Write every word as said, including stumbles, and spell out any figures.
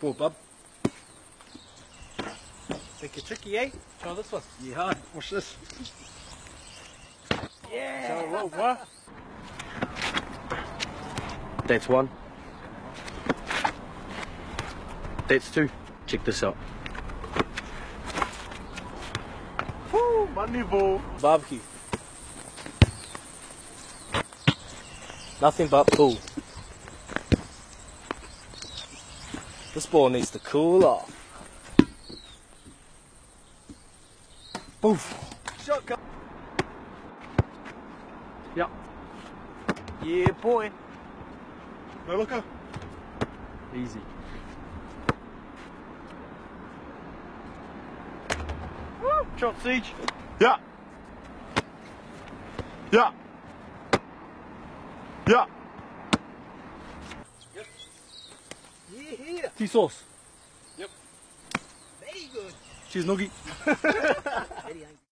Go on, bub. Think you're tricky, eh? Try this one. Yeah, watch this. Yeah! So roll, what? That's one. That's two. Check this out. Woo! Money ball. Barbecue. Nothing but pool. This ball needs to cool off. Boof. Shotgun. Yep. Yeah, boy. No looker. Easy. Woo! Shot siege. Yeah. Yeah. Yeah. Yep. Yeah. Tea sauce. Yep. Very good. Cheers, Noogie. Very